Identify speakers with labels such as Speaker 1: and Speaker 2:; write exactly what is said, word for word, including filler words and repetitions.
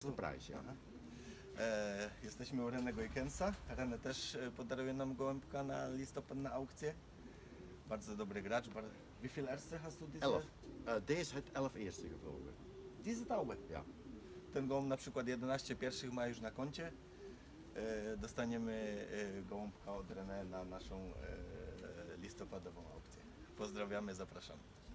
Speaker 1: Surprise, ja.
Speaker 2: E, jesteśmy u Renego Ikensa. Rene też e, podaruje nam gołębka na listopad na aukcję. Bardzo dobry gracz. Bar... Wie viel Erste hast du diese?
Speaker 1: Elf. Uh, deze heeft elf eerste gevlogen.
Speaker 2: Diese Taube.
Speaker 1: Ja.
Speaker 2: Ten gołąb na przykład jedenaście pierwszych ma już na koncie. E, dostaniemy e, gołąbka od René na naszą e, listopadową aukcję. Pozdrawiamy, zapraszamy.